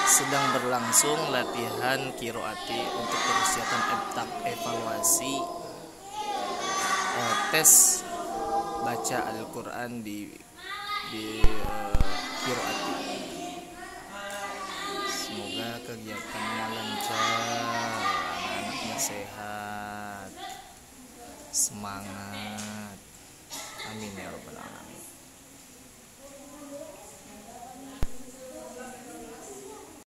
sedang berlangsung latihan kiroati untuk persiapan evaluasi tes baca Al-Quran di kiroati. Semoga kegiatannya lancar, anak-anaknya sehat, semangat. Amin ya rabbal alamin.